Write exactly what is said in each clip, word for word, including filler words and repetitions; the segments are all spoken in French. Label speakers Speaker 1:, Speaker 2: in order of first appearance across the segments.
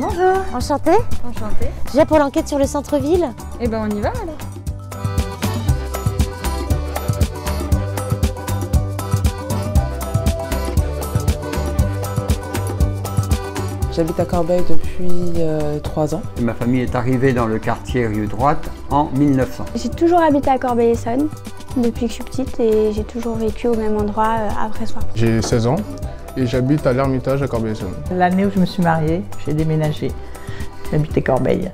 Speaker 1: Bonjour.
Speaker 2: Enchantée.
Speaker 1: Enchantée.
Speaker 2: Je viens pour l'enquête sur le centre-ville.
Speaker 1: Eh ben on y va alors.
Speaker 3: J'habite à Corbeil depuis euh, trois ans.
Speaker 4: Ma famille est arrivée dans le quartier Rue Droite en mille neuf cents.
Speaker 5: J'ai toujours habité à Corbeil-Essonnes depuis que je suis petite et j'ai toujours vécu au même endroit euh, à Bressoir.
Speaker 6: J'ai seize ans et j'habite à l'Ermitage à Corbeil-Essonnes.
Speaker 7: L'année où je me suis mariée, j'ai déménagé. J'habitais Corbeil.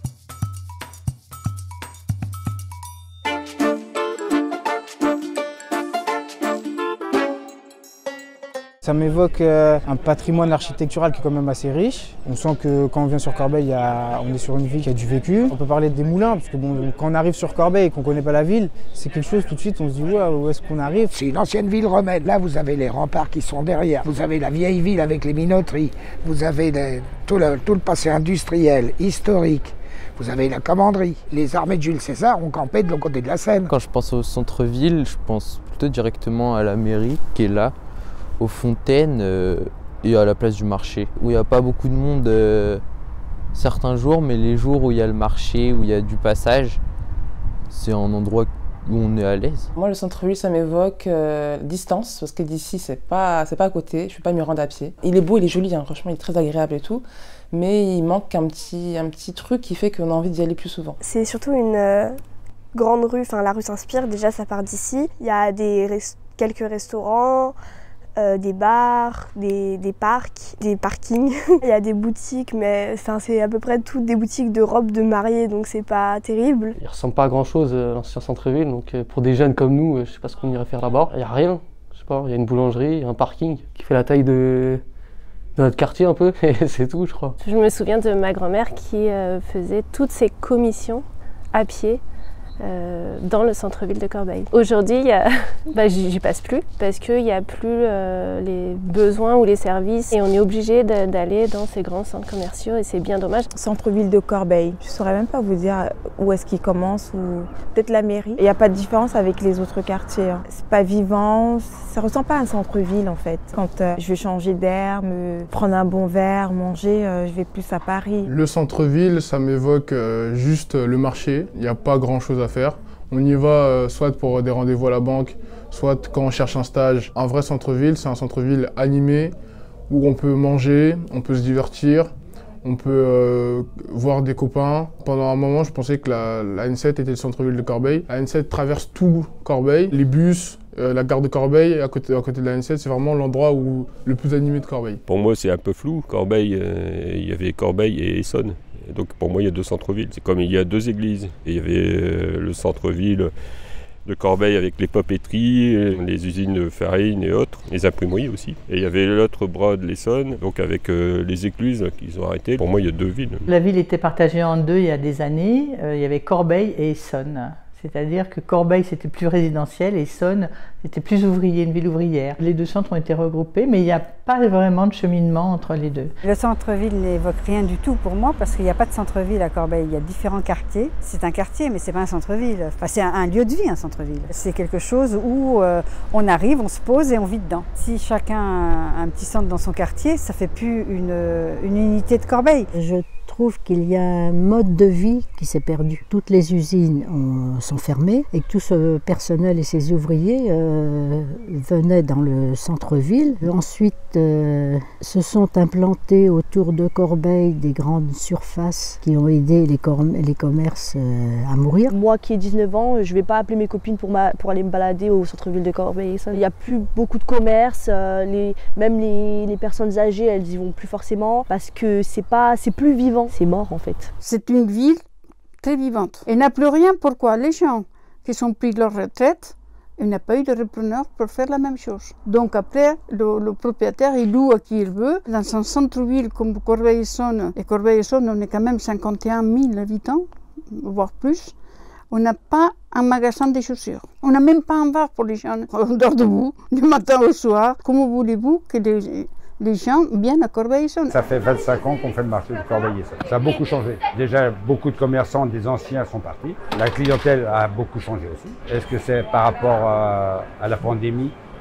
Speaker 8: Ça m'évoque euh, un patrimoine architectural qui est quand même assez riche. On sent que quand on vient sur Corbeil, il y a, on est sur une ville qui a du vécu. On peut parler des moulins, parce que bon, quand on arrive sur Corbeil et qu'on ne connaît pas la ville, c'est quelque chose tout de suite, on se dit ouais, où est-ce qu'on arrive?
Speaker 9: C'est une ancienne ville romaine. Là, vous avez les remparts qui sont derrière. Vous avez la vieille ville avec les minoteries. Vous avez les, tout, le, tout le passé industriel, historique. Vous avez la commanderie. Les armées de Jules César ont campé de l'autre côté de la Seine.
Speaker 10: Quand je pense au centre-ville, je pense plutôt directement à la mairie qui est là, aux fontaines euh, et à la place du marché, où il n'y a pas beaucoup de monde euh, certains jours, mais les jours où il y a le marché, où il y a du passage, c'est un endroit où on est à l'aise.
Speaker 3: Moi, le centre-ville, ça m'évoque euh, distance, parce que d'ici, c'est pas, c'est pas à côté, je ne peux pas m'y rendre à pied. Il est beau, il est joli, hein, franchement, il est très agréable et tout, mais il manque un petit, un petit truc qui fait qu'on a envie d'y aller plus souvent.
Speaker 5: C'est surtout une euh, grande rue, enfin la rue s'inspire, déjà ça part d'ici. Il y a des res- quelques restaurants, Euh, des bars, des, des parcs, des parkings. Il y a des boutiques, mais c'est à peu près toutes des boutiques de robes de mariée, donc c'est pas terrible.
Speaker 11: Il ressemble pas à grand chose, l'ancien centre-ville, donc pour des jeunes comme nous, je sais pas ce qu'on irait faire là-bas. Il y a rien, je sais pas, il y a une boulangerie, un parking qui fait la taille de, de notre quartier un peu, et c'est tout, je crois.
Speaker 12: Je me souviens de ma grand-mère qui euh, faisait toutes ses commissions à pied. Euh, dans le centre-ville de Corbeil. Aujourd'hui, bah, j'y passe plus parce qu'il n'y a plus euh, les besoins ou les services et on est obligé d'aller dans ces grands centres commerciaux et c'est bien dommage.
Speaker 7: Centre-ville de Corbeil, je ne saurais même pas vous dire où est-ce qu'il commence ou peut-être la mairie. Il n'y a pas de différence avec les autres quartiers. Hein. C'est pas vivant, ça ne ressemble pas à un centre-ville en fait. Quand euh, je vais changer d'air, me prendre un bon verre, manger, euh, je vais plus à Paris.
Speaker 6: Le centre-ville, ça m'évoque euh, juste le marché. Il n'y a pas grand-chose à faire. On y va euh, soit pour des rendez-vous à la banque, soit quand on cherche un stage. Un vrai centre-ville, c'est un centre-ville animé où on peut manger, on peut se divertir, on peut euh, voir des copains. Pendant un moment, je pensais que la, la N sept était le centre-ville de Corbeil. La N sept traverse tout Corbeil, les bus, euh, la gare de Corbeil, à côté, à côté de la N sept, c'est vraiment l'endroit où le plus animé de Corbeil.
Speaker 13: Pour moi, c'est un peu flou. Corbeil, euh, il y avait Corbeil et Essonnes. Donc pour moi, il y a deux centres-villes. C'est comme il y a deux églises. Et il y avait euh, le centre-ville de Corbeil avec les papeteries, les usines de farine et autres, les imprimeries aussi. Et il y avait l'autre bras de l'Essonne, donc avec euh, les écluses qu'ils ont arrêtées. Pour moi, il y a deux villes.
Speaker 7: La ville était partagée en deux il y a des années. Euh, il y avait Corbeil et Essonnes. C'est-à-dire que Corbeil, c'était plus résidentiel et Essonnes, c'était plus ouvrier, une ville ouvrière. Les deux centres ont été regroupés, mais il n'y a pas vraiment de cheminement entre les deux.
Speaker 14: Le centre-ville n'évoque rien du tout pour moi, parce qu'il n'y a pas de centre-ville à Corbeil. Il y a différents quartiers. C'est un quartier, mais ce n'est pas un centre-ville. Enfin, c'est un, un lieu de vie, un centre-ville. C'est quelque chose où euh, on arrive, on se pose et on vit dedans. Si chacun a un petit centre dans son quartier, ça ne fait plus une, une unité de Corbeil.
Speaker 15: Je trouve qu'il y a un mode de vie qui s'est perdu. Toutes les usines ont, sont fermées et que tout ce personnel et ces ouvriers euh, venaient dans le centre-ville. Ensuite, euh, se sont implantés autour de Corbeil des grandes surfaces qui ont aidé les, les commerces euh, à mourir.
Speaker 16: Moi qui ai dix-neuf ans, je ne vais pas appeler mes copines pour, ma, pour aller me balader au centre-ville de Corbeil. Il n'y a plus beaucoup de commerces, euh, les, même les, les personnes âgées, elles y vont plus forcément parce que c'est pas, c'est plus vivant. C'est mort en fait.
Speaker 17: C'est une ville très vivante. Il n'y a plus rien. Pourquoi? Les gens qui sont pris leur retraite, il n'y a pas eu de repreneur pour faire la même chose. Donc après, le, le propriétaire, il loue à qui il veut. Dans un centre-ville comme Corbeil-Essonnes, et Corbeil-Essonnes, on est quand même cinquante et un mille habitants, voire plus. On n'a pas un magasin de chaussures. On n'a même pas un bar pour les gens. On dort debout, du matin au soir. Comment voulez-vous que les... les gens viennent à Corbeil-Essonnes?
Speaker 18: Ça fait vingt-cinq ans qu'on fait le marché de Corbeil-Essonnes. Ça a beaucoup changé. Déjà, beaucoup de commerçants, des anciens sont partis. La clientèle a beaucoup changé aussi. Est-ce que c'est par rapport à, à la pandémie?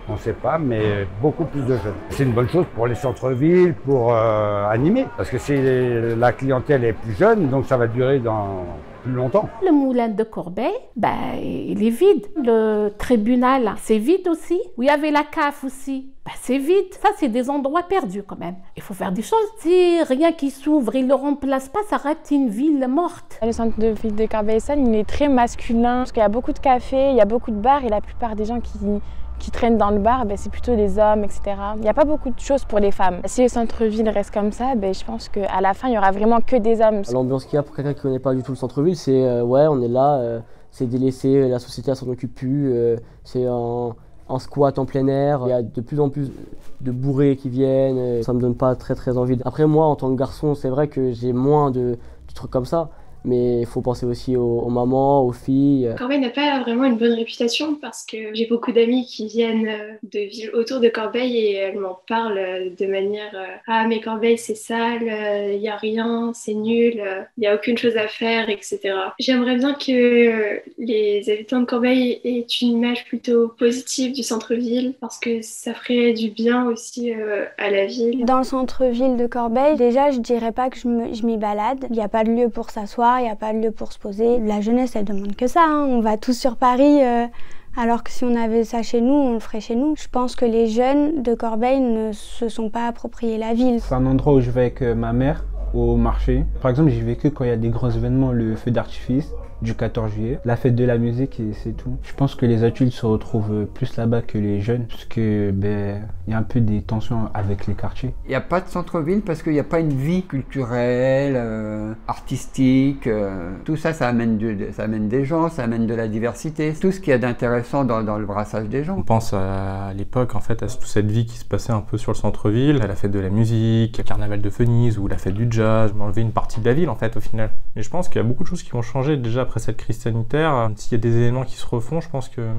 Speaker 18: On ne sait pas, mais beaucoup plus de jeunes. C'est une bonne chose pour les centres-villes, pour euh, animer, parce que si la clientèle est plus jeune, donc ça va durer dans plus longtemps.
Speaker 1: Le moulin de Corbeil, ben, il est vide. Le tribunal, c'est vide aussi. Où il y avait la C A F aussi, ben, c'est vide. Ça, c'est des endroits perdus quand même. Il faut faire des choses. Si rien qui s'ouvre, il ne le remplace pas, ça reste une ville morte.
Speaker 19: Le centre de ville de Corbeil-Essonnes, il est très masculin, parce qu'il y a beaucoup de cafés, il y a beaucoup de bars, et la plupart des gens qui... qui traînent dans le bar, ben, c'est plutôt des hommes, et cetera. Il n'y a pas beaucoup de choses pour les femmes. Si le centre-ville reste comme ça, ben, je pense qu'à la fin, il n'y aura vraiment que des hommes.
Speaker 20: L'ambiance qu'il y a pour quelqu'un qui ne connaît pas du tout le centre-ville, c'est euh, ouais, on est là, euh, c'est délaissé, la société ne s'en occupe plus, euh, c'est un, un squat en plein air, il y a de plus en plus de bourrés qui viennent, euh, ça ne me donne pas très très envie. Après moi, en tant que garçon, c'est vrai que j'ai moins de, de trucs comme ça. Mais il faut penser aussi aux, aux mamans, aux filles.
Speaker 21: Corbeil n'a pas vraiment une bonne réputation parce que j'ai beaucoup d'amis qui viennent de villes autour de Corbeil et elles m'en parlent de manière « Ah mais Corbeil c'est sale, il n'y a rien, c'est nul, il n'y a aucune chose à faire, et cetera » J'aimerais bien que les habitants de Corbeil aient une image plutôt positive du centre-ville parce que ça ferait du bien aussi à la ville.
Speaker 22: Dans le centre-ville de Corbeil, déjà je dirais pas que je m'y balade, il n'y a pas de lieu pour s'asseoir. Il n'y a pas de lieu pour se poser. La jeunesse, elle demande que ça. Hein. On va tous sur Paris, euh, alors que si on avait ça chez nous, on le ferait chez nous. Je pense que les jeunes de Corbeil ne se sont pas appropriés la ville.
Speaker 23: C'est un endroit où je vais avec ma mère au marché. Par exemple, j'y vais que quand il y a des grands événements, le feu d'artifice du quatorze juillet, la fête de la musique et c'est tout. Je pense que les adultes se retrouvent plus là-bas que les jeunes parce que ben, y a un peu des tensions avec les quartiers.
Speaker 4: Il n'y a pas de centre-ville parce qu'il n'y a pas une vie culturelle, euh, artistique. Euh, tout ça, ça amène, de, ça amène des gens, ça amène de la diversité. Tout ce qu'il y a d'intéressant dans, dans le brassage des gens.
Speaker 24: On pense à l'époque, en fait, à toute cette vie qui se passait un peu sur le centre-ville, à la fête de la musique, le carnaval de Venise ou la fête du jazz. On enlevait une partie de la ville, en fait, au final. Mais je pense qu'il y a beaucoup de choses qui vont changer déjà après cette crise sanitaire. S'il y a des éléments qui se refont, je pense qu'il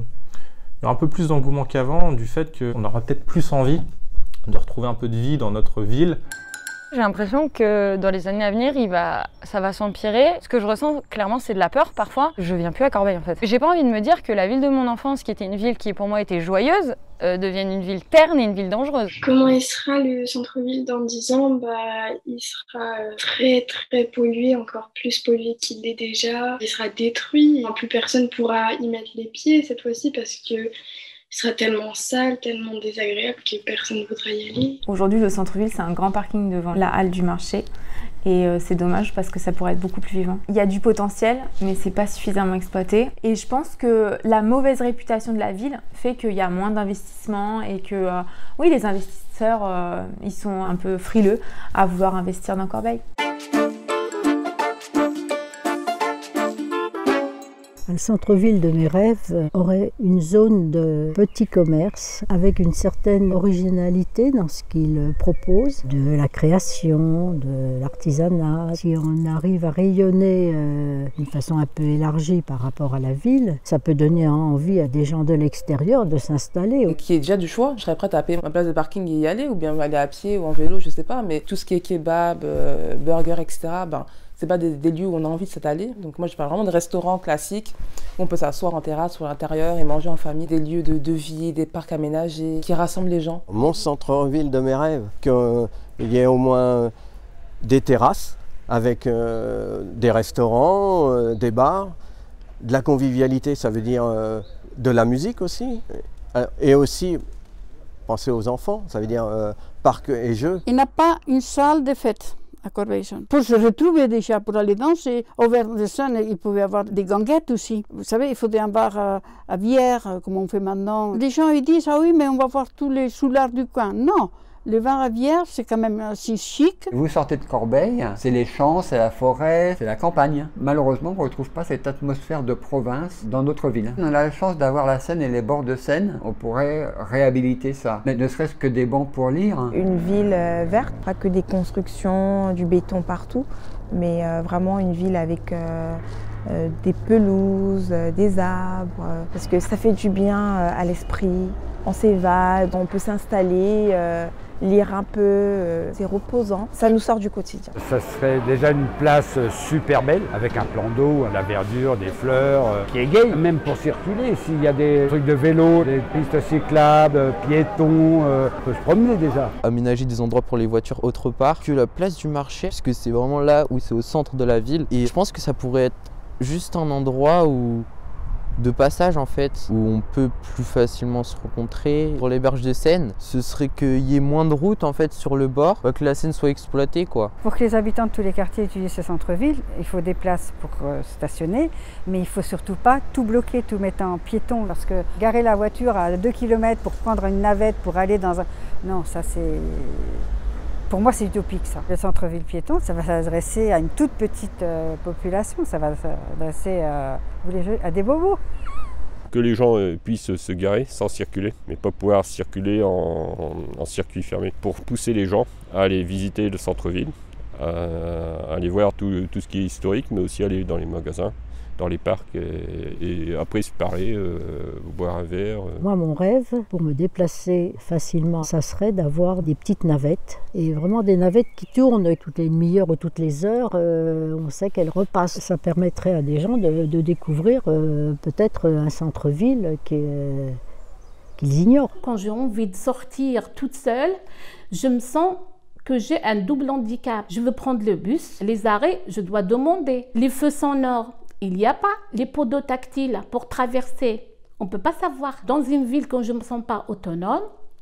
Speaker 24: y aura un peu plus d'engouement qu'avant, du fait qu'on aura peut-être plus envie de retrouver un peu de vie dans notre ville.
Speaker 25: J'ai l'impression que dans les années à venir, il va, ça va s'empirer. Ce que je ressens clairement, c'est de la peur parfois. Je viens plus à Corbeil en fait. J'ai pas envie de me dire que la ville de mon enfance, qui était une ville qui pour moi était joyeuse, euh, devienne une ville terne et une ville dangereuse.
Speaker 21: Comment il sera le centre-ville dans dix ans? Bah, il sera très très pollué, encore plus pollué qu'il l'est déjà. Il sera détruit. Plus personne pourra y mettre les pieds cette fois-ci parce que il sera tellement sale, tellement désagréable que personne ne voudra y aller.
Speaker 26: Aujourd'hui, le centre-ville, c'est un grand parking devant la halle du marché. Et euh, c'est dommage parce que ça pourrait être beaucoup plus vivant. Il y a du potentiel, mais c'est pas suffisamment exploité. Et je pense que la mauvaise réputation de la ville fait qu'il y a moins d'investissements et que, euh, oui, les investisseurs, euh, ils sont un peu frileux à vouloir investir dans Corbeil.
Speaker 15: Le centre-ville de mes rêves aurait une zone de petits commerces avec une certaine originalité dans ce qu'il propose, de la création, de l'artisanat. Si on arrive à rayonner euh, d'une façon un peu élargie par rapport à la ville, ça peut donner envie à des gens de l'extérieur de s'installer.
Speaker 3: Et qui est déjà du choix, je serais prête à payer ma place de parking et y aller, ou bien aller à pied ou en vélo, je sais pas, mais tout ce qui est kebab, euh, burger, et cetera, ben, c'est pas des, des lieux où on a envie de s'étaler. Donc moi je parle vraiment de restaurants classiques où on peut s'asseoir en terrasse ou à l'intérieur et manger en famille, des lieux de, de vie, des parcs aménagés qui rassemblent les gens.
Speaker 27: Mon centre-ville de mes rêves, qu'il y ait au moins des terrasses avec euh, des restaurants, euh, des bars, de la convivialité, ça veut dire euh, de la musique aussi, et aussi penser aux enfants, ça veut dire euh, parcs et jeux.
Speaker 17: Il n'y a pas une salle de fête à Corbeil-Essonnes. Pour se retrouver déjà, pour aller danser, au Vert-de-Seine, il pouvait y avoir des ganguettes aussi. Vous savez, il faut un bar à, à bière, comme on fait maintenant. Les gens ils disent, ah oui, mais on va voir tous les soulards du coin. Non, le bar à bière, c'est quand même assez chic.
Speaker 4: Vous sortez de Corbeil, c'est les champs, c'est la forêt, c'est la campagne. Malheureusement, on ne retrouve pas cette atmosphère de province dans notre ville. On a la chance d'avoir la Seine et les bords de Seine. On pourrait réhabiliter ça. Mais ne serait-ce que des bancs pour lire.
Speaker 7: Une ville euh, verte, pas que des constructions, du béton partout, mais euh, vraiment une ville avec euh, euh, des pelouses, euh, des arbres, euh, parce que ça fait du bien euh, à l'esprit. On s'évade, on peut s'installer. Euh, lire un peu, euh, c'est reposant. Ça nous sort du quotidien.
Speaker 18: Ça serait déjà une place super belle, avec un plan d'eau, de la verdure, des fleurs, euh, qui égaye, même pour circuler. S'il y a des trucs de vélo, des pistes cyclables, piétons, euh, on peut se promener déjà.
Speaker 2: Aménager des endroits pour les voitures autre part que la place du marché, parce que c'est vraiment là où c'est au centre de la ville. Et je pense que ça pourrait être juste un endroit où de passage en fait, où on peut plus facilement se rencontrer. Pour les berges de Seine, ce serait qu'il y ait moins de routes en fait sur le bord, que la Seine soit exploitée quoi.
Speaker 14: Pour que les habitants de tous les quartiers utilisent ce centre-ville, il faut des places pour euh, stationner, mais il faut surtout pas tout bloquer, tout mettre en piéton, parce que garer la voiture à deux kilomètres pour prendre une navette pour aller dans un... Non, ça c'est... Pour moi, c'est utopique, ça. Le centre-ville piéton, ça va s'adresser à une toute petite euh, population, ça va s'adresser à, à des bobos.
Speaker 13: Que les gens euh, puissent se garer sans circuler, mais pas pouvoir circuler en, en, en circuit fermé. Pour pousser les gens à aller visiter le centre-ville, à, à aller voir tout, tout ce qui est historique, mais aussi aller dans les magasins, dans les parcs, et, et après se parler, euh, boire un verre. Euh.
Speaker 15: Moi, mon rêve, pour me déplacer facilement, ça serait d'avoir des petites navettes, et vraiment des navettes qui tournent toutes les demi-heures ou toutes les heures, euh, on sait qu'elles repassent. Ça permettrait à des gens de, de découvrir euh, peut-être un centre-ville qui est, qu'ils ignorent.
Speaker 1: Quand j'ai envie de sortir toute seule, je me sens que j'ai un double handicap. Je veux prendre le bus, les arrêts, je dois demander. Les feux sonores, il n'y a pas les pots d'eau tactiles pour traverser. On ne peut pas savoir. Dans une ville, quand je ne me sens pas autonome,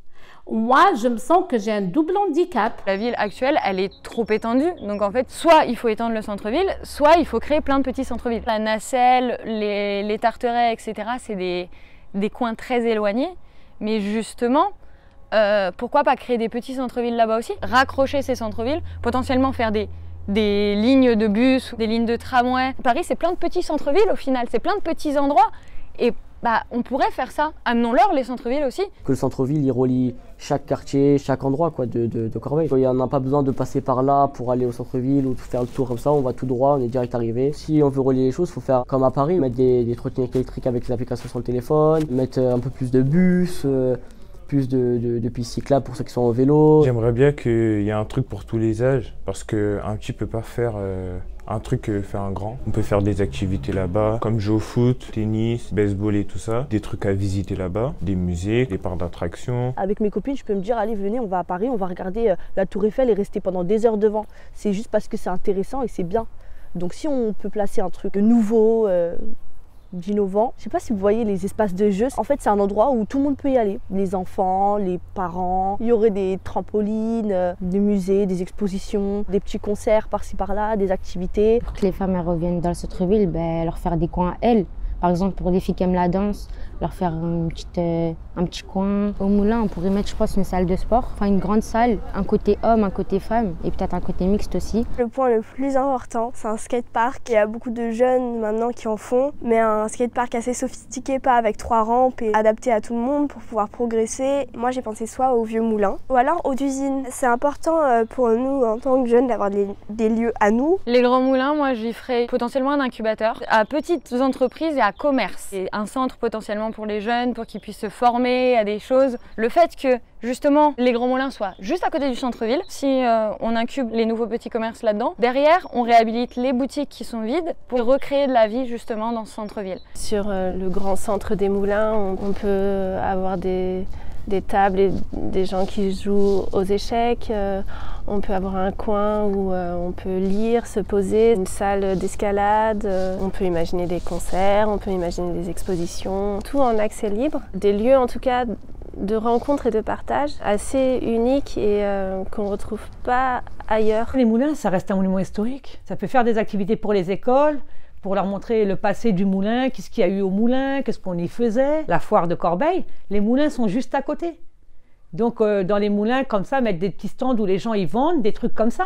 Speaker 1: moi, je me sens que j'ai un double handicap.
Speaker 25: La ville actuelle, elle est trop étendue. Donc en fait, soit il faut étendre le centre-ville, soit il faut créer plein de petits centres-villes. La Nacelle, les, les Tarterets, et cetera, c'est des, des coins très éloignés. Mais justement, euh, pourquoi pas créer des petits centres-villes là-bas aussi? Raccrocher ces centres-villes, potentiellement faire des... des lignes de bus, des lignes de tramway. Paris, c'est plein de petits centres-villes au final, c'est plein de petits endroits. Et bah, on pourrait faire ça. Amenons-leur les centres-villes aussi.
Speaker 20: Que le centre-ville, il relie chaque quartier, chaque endroit quoi, de, de, de Corbeil. Il n'y en a pas besoin de passer par là pour aller au centre-ville ou de faire le tour comme ça. On va tout droit, on est direct arrivé. Si on veut relier les choses, il faut faire comme à Paris, mettre des, des trottinettes électriques avec les applications sur le téléphone, mettre un peu plus de bus, euh, plus de, de, de pistes cyclables pour ceux qui sont en vélo.
Speaker 5: J'aimerais bien qu'il y ait un truc pour tous les âges, parce qu'un petit peut pas faire euh, un truc que fait un grand. On peut faire des activités là-bas, comme jouer au foot, tennis, baseball et tout ça. Des trucs à visiter là-bas, des musées, des parcs d'attractions.
Speaker 16: Avec mes copines, je peux me dire, allez, venez, on va à Paris, on va regarder euh, la Tour Eiffel et rester pendant des heures devant. C'est juste parce que c'est intéressant et c'est bien. Donc si on peut placer un truc nouveau, euh, d'innovant. Je sais pas si vous voyez les espaces de jeux. En fait, c'est un endroit où tout le monde peut y aller. Les enfants, les parents. Il y aurait des trampolines, des musées, des expositions, des petits concerts par-ci par-là, des activités.
Speaker 8: Pour que les femmes elles reviennent dans le centre-ville, ben, leur faire des coins à elles. Par exemple, pour les filles qui aiment la danse, leur faire une petite, euh, un petit coin. Au moulin, on pourrait mettre, je pense, une salle de sport, enfin une grande salle, un côté homme, un côté femme, et peut-être un côté mixte aussi.
Speaker 22: Le point le plus important, c'est un skatepark. Il y a beaucoup de jeunes maintenant qui en font, mais un skatepark assez sophistiqué, pas avec trois rampes et adapté à tout le monde pour pouvoir progresser. Moi, j'ai pensé soit au vieux moulin, ou alors aux usines. C'est important pour nous, en tant que jeunes, d'avoir des, des lieux à nous.
Speaker 25: Les grands moulins, moi, j'y ferais potentiellement un incubateur à petites entreprises et à commerce. Et un centre potentiellement pour les jeunes, pour qu'ils puissent se former à des choses. Le fait que justement les grands moulins soient juste à côté du centre-ville, si euh, on incube les nouveaux petits commerces là-dedans, derrière on réhabilite les boutiques qui sont vides pour recréer de la vie justement dans ce centre-ville.
Speaker 9: Sur euh, le grand centre des moulins, on, on peut avoir des des tables et des gens qui jouent aux échecs. Euh, on peut avoir un coin où euh, on peut lire, se poser, une salle d'escalade. Euh, on peut imaginer des concerts, on peut imaginer des expositions, tout en accès libre. Des lieux en tout cas de rencontres et de partage assez uniques et euh, qu'on ne retrouve pas ailleurs.
Speaker 10: Les moulins, ça reste un monument historique. Ça peut faire des activités pour les écoles, pour leur montrer le passé du moulin, qu'est-ce qu'il y a eu au moulin, qu'est-ce qu'on y faisait. La foire de Corbeil, les moulins sont juste à côté. Donc euh, dans les moulins comme ça, mettre des petits stands où les gens y vendent, des trucs comme ça.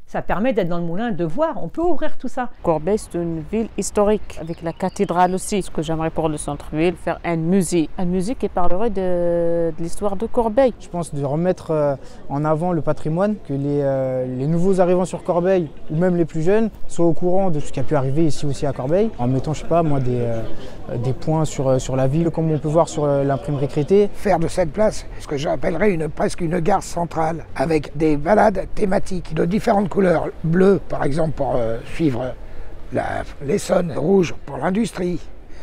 Speaker 10: Ça permet d'être dans le moulin, de voir, on peut ouvrir tout ça.
Speaker 6: Corbeil, c'est une ville historique, avec la cathédrale aussi. Ce que j'aimerais pour le centre-ville, faire un musée. Un musée qui parlerait de, de l'histoire de Corbeil.
Speaker 11: Je pense de remettre en avant le patrimoine, que les, euh, les nouveaux arrivants sur Corbeil, ou même les plus jeunes, soient au courant de ce qui a pu arriver ici aussi à Corbeil, en mettant, je sais pas, moi, des, euh, des points sur, sur la ville, comme on peut voir sur l'imprimerie Crété.
Speaker 12: Faire de cette place ce que j'appellerais une, presque une gare centrale, avec des balades thématiques de différentes couleurs. Bleu, par exemple, pour euh, suivre l'Essonne, rouge pour l'industrie,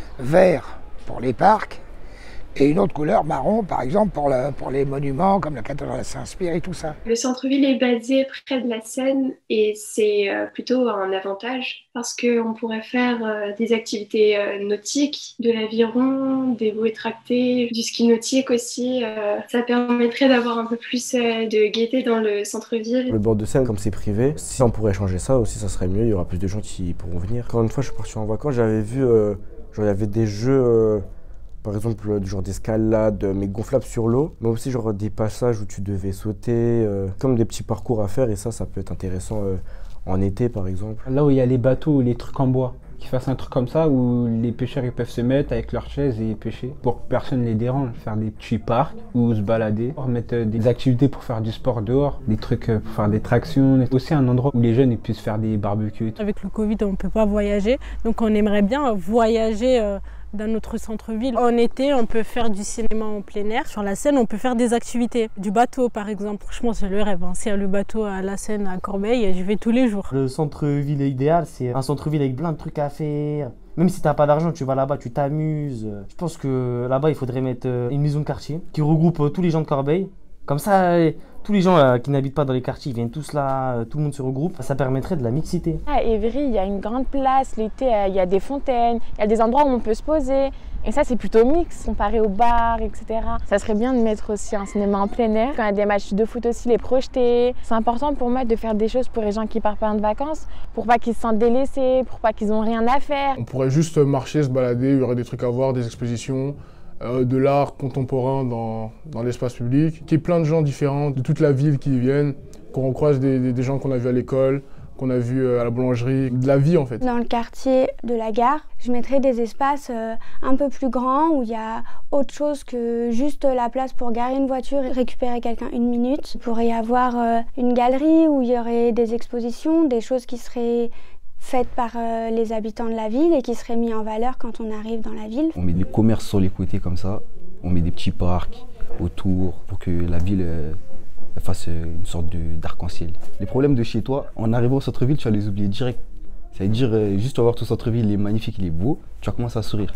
Speaker 12: vert pour les parcs, et une autre couleur marron, par exemple, pour, le, pour les monuments comme la cathédrale Saint-Spire et tout ça.
Speaker 19: Le centre-ville est basé près de la Seine et c'est euh, plutôt un avantage parce qu'on pourrait faire euh, des activités euh, nautiques, de l'aviron, des bouées tractées, du ski nautique aussi. Euh, ça permettrait d'avoir un peu plus euh, de gaieté dans le centre-ville.
Speaker 21: Le bord de Seine, comme c'est privé, si on pourrait changer ça aussi, ça serait mieux. Il y aura plus de gens qui pourront venir. Encore une fois, je suis parti en vacances, j'avais vu, euh, genre, il y avait des jeux... Euh, Par exemple, du genre d'escalade, mais gonflable sur l'eau. Mais aussi genre des passages où tu devais sauter, euh, comme des petits parcours à faire. Et ça, ça peut être intéressant euh, en été, par exemple.
Speaker 23: Là où il y a les bateaux, les trucs en bois, qu'ils fassent un truc comme ça où les pêcheurs ils peuvent se mettre avec leurs chaises et pêcher pour que personne ne les dérange. Faire des petits parcs ou se balader, mettre des activités pour faire du sport dehors, des trucs pour faire des tractions. Aussi un endroit où les jeunes ils puissent faire des barbecues.
Speaker 24: Avec le Covid, on ne peut pas voyager, donc on aimerait bien voyager euh, dans notre centre-ville. En été, on peut faire du cinéma en plein air. Sur la Seine, on peut faire des activités. Du bateau, par exemple. Franchement, c'est le rêve. Hein. S'il y a le bateau à la Seine, à Corbeil, je vais tous les jours.
Speaker 28: Le centre-ville idéal, c'est un centre-ville avec plein de trucs à faire. Même si t'as pas d'argent, tu vas là-bas, tu t'amuses. Je pense que là-bas, il faudrait mettre une maison de quartier qui regroupe tous les gens de Corbeil. Comme ça, tous les gens euh, qui n'habitent pas dans les quartiers, ils viennent tous là, euh, tout le monde se regroupe. Ça permettrait de la mixité.
Speaker 25: À Évry, il y a une grande place. L'été, euh, il y a des fontaines, il y a des endroits où on peut se poser. Et ça, c'est plutôt mix, comparé aux bars, et cetera. Ça serait bien de mettre aussi un cinéma en plein air. Quand il y a des matchs de foot aussi, les projeter. C'est important pour moi de faire des choses pour les gens qui partent pas en vacances, pour pas qu'ils se sentent délaissés, pour pas qu'ils n'ont rien à faire.
Speaker 29: On pourrait juste marcher, se balader, il y aurait des trucs à voir, des expositions. Euh, de l'art contemporain dans, dans l'espace public, qu'il y ait plein de gens différents de toute la ville qui viennent, qu'on croise des, des, des gens qu'on a vus à l'école, qu'on a vus à la boulangerie, de la vie en fait.
Speaker 22: Dans le quartier de la gare, je mettrais des espaces euh, un peu plus grands où il y a autre chose que juste la place pour garer une voiture et récupérer quelqu'un une minute. Il pourrait y avoir euh, une galerie où il y aurait des expositions, des choses qui seraient faites par euh, les habitants de la ville et qui seraient mis en valeur quand on arrive dans la ville.
Speaker 30: On met des commerces sur les côtés comme ça, on met des petits parcs autour pour que la ville euh, fasse une sorte d'arc-en-ciel. Les problèmes de chez toi, en arrivant au centre-ville, tu vas les oublier direct. C'est-à-dire, euh, juste voir ton centre-ville, il est magnifique, il est beau, tu vas commencer à sourire.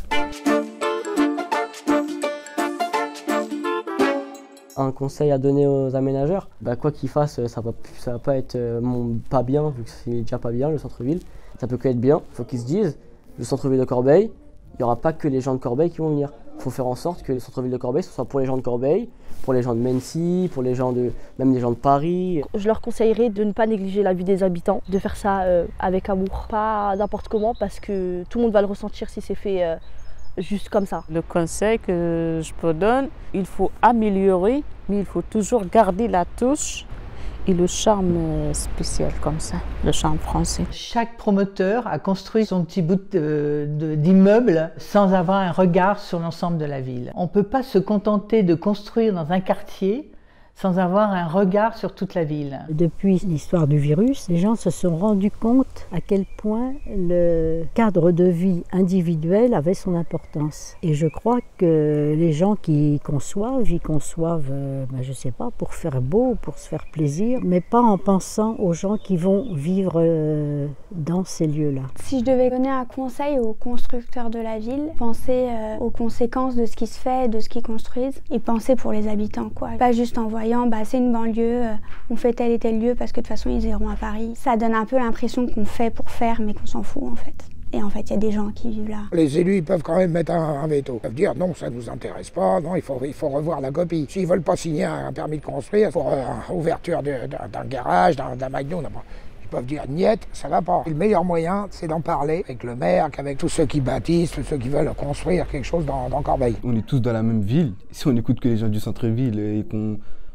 Speaker 20: Un conseil à donner aux aménageurs, bah quoi qu'ils fassent, ça va, ça va pas être euh, mon, pas bien, vu que c'est déjà pas bien le centre-ville. Ça peut que être bien. Il faut qu'ils se disent, le centre-ville de Corbeil, il n'y aura pas que les gens de Corbeil qui vont venir. Il faut faire en sorte que le centre-ville de Corbeil, ce soit pour les gens de Corbeil, pour les gens de Mency, pour les gens de, même les gens de Paris.
Speaker 16: Je leur conseillerais de ne pas négliger la vie des habitants, de faire ça euh, avec amour, pas n'importe comment, parce que tout le monde va le ressentir si c'est fait euh, juste comme ça.
Speaker 6: Le conseil que je peux donner, il faut améliorer, mais il faut toujours garder la touche et le charme spécial comme ça, le charme français.
Speaker 10: Chaque promoteur a construit son petit bout d'immeuble sans avoir un regard sur l'ensemble de la ville. On ne peut pas se contenter de construire dans un quartier sans avoir un regard sur toute la ville.
Speaker 15: Depuis l'histoire du virus, les gens se sont rendus compte à quel point le cadre de vie individuel avait son importance. Et je crois que les gens qui conçoivent, ils conçoivent, euh, ben je ne sais pas, pour faire beau, pour se faire plaisir, mais pas en pensant aux gens qui vont vivre euh, dans ces lieux-là.
Speaker 22: Si je devais donner un conseil aux constructeurs de la ville, pensez euh, aux conséquences de ce qui se fait, de ce qu'ils construisent, et pensez pour les habitants, quoi. Pas juste en voyant Bah, c'est une banlieue, euh, on fait tel et tel lieu parce que de toute façon ils iront à Paris. Ça donne un peu l'impression qu'on fait pour faire mais qu'on s'en fout en fait. Et en fait il y a des gens qui vivent là.
Speaker 12: Les élus ils peuvent quand même mettre un, un veto. Ils peuvent dire non ça ne nous intéresse pas, non il faut, il faut revoir la copie. S'ils ne veulent pas signer un permis de construire pour euh, ouverture d'un garage, d'un McDo, ils peuvent dire niet, ça va pas. Et le meilleur moyen c'est d'en parler avec le maire, avec tous ceux qui bâtissent, tous ceux qui veulent construire quelque chose dans, dans Corbeil.
Speaker 21: On est tous dans la même ville. Si on écoute que les gens du centre-ville et qu'on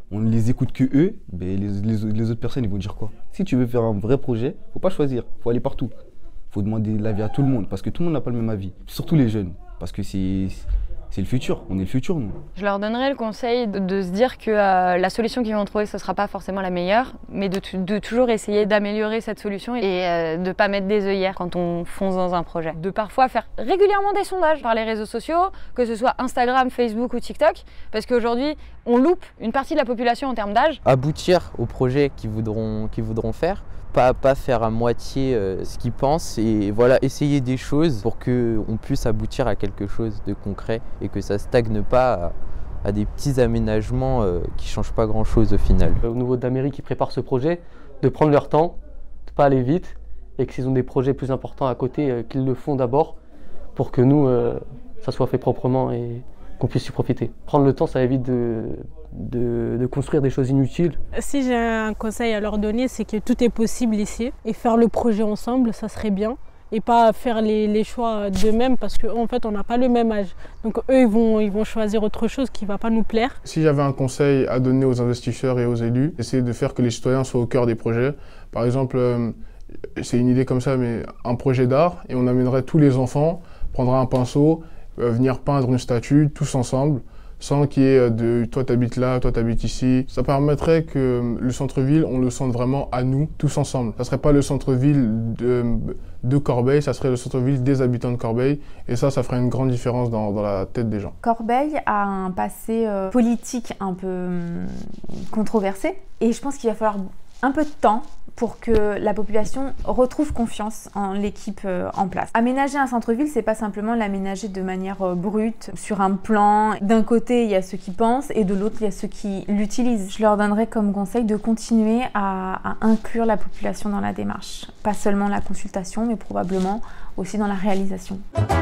Speaker 30: on ne les écoute que eux, ben les, les, les autres personnes ils vont dire quoi? Si tu veux faire un vrai projet, faut pas choisir, faut aller partout. Faut demander l'avis à tout le monde, parce que tout le monde n'a pas le même avis. Surtout les jeunes, parce que c'est le futur, on est le futur nous. Je
Speaker 25: leur donnerais le conseil de, de se dire que euh, la solution qu'ils vont trouver, ce ne sera pas forcément la meilleure, mais de, de toujours essayer d'améliorer cette solution et euh, de ne pas mettre des œillères quand on fonce dans un projet. De parfois faire régulièrement des sondages par les réseaux sociaux, que ce soit Instagram, Facebook ou TikTok, parce qu'aujourd'hui, on loupe une partie de la population en termes d'âge.
Speaker 2: Aboutir au projet qu'ils voudront, qu'ils voudront faire. Pas, pas faire à moitié euh, ce qu'ils pensent et voilà, essayer des choses pour qu'on puisse aboutir à quelque chose de concret et que ça ne stagne pas à, à des petits aménagements euh, qui ne changent pas grand chose au final.
Speaker 3: Au niveau de la mairie qui prépare ce projet, de prendre leur temps, de ne pas aller vite et que s'ils ont des projets plus importants à côté, euh, qu'ils le font d'abord pour que nous, euh, ça soit fait proprement et qu'on puisse y profiter. Prendre le temps, ça évite de, de, de construire des choses inutiles.
Speaker 24: Si j'ai un conseil à leur donner, c'est que tout est possible ici. Et faire le projet ensemble, ça serait bien. Et pas faire les, les choix d'eux-mêmes parce qu'en fait, on n'a pas le même âge. Donc eux, ils vont, ils vont choisir autre chose qui ne va pas nous plaire.
Speaker 29: Si j'avais un conseil à donner aux investisseurs et aux élus, essayer de faire que les citoyens soient au cœur des projets. Par exemple, euh, c'est une idée comme ça, mais un projet d'art, et on amènerait tous les enfants, prendrait un pinceau, venir peindre une statue tous ensemble, sans qu'il y ait de toi t'habites là, toi t'habites ici. Ça permettrait que le centre-ville, on le sente vraiment à nous, tous ensemble. Ça serait pas le centre-ville de, de Corbeil, ça serait le centre-ville des habitants de Corbeil. Et ça, ça ferait une grande différence dans, dans la tête des gens.
Speaker 4: Corbeil a un passé euh, politique un peu euh, controversé. Et je pense qu'il va falloir un peu de temps pour que la population retrouve confiance en l'équipe en place. Aménager un centre-ville, c'est pas simplement l'aménager de manière brute, sur un plan. D'un côté, il y a ceux qui pensent et de l'autre, il y a ceux qui l'utilisent. Je leur donnerais comme conseil de continuer à, à inclure la population dans la démarche. Pas seulement la consultation, mais probablement aussi dans la réalisation.